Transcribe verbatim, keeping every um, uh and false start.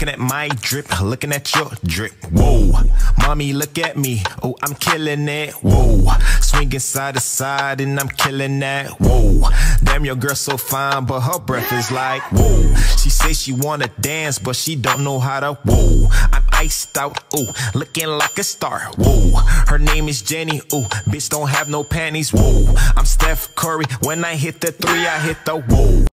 Looking at my drip, looking at your drip. Whoa, mommy, look at me. Oh, I'm killing it. Whoa, swinging side to side and I'm killing that. Whoa, damn, your girl so fine, but her breath is like whoa. She say she wanna dance, but she don't know how to. Whoa, I'm iced out. Ooh, looking like a star. Whoa, her name is Jenny. Ooh, bitch don't have no panties. Whoa, I'm Steph Curry. When I hit the three, I hit the whoa.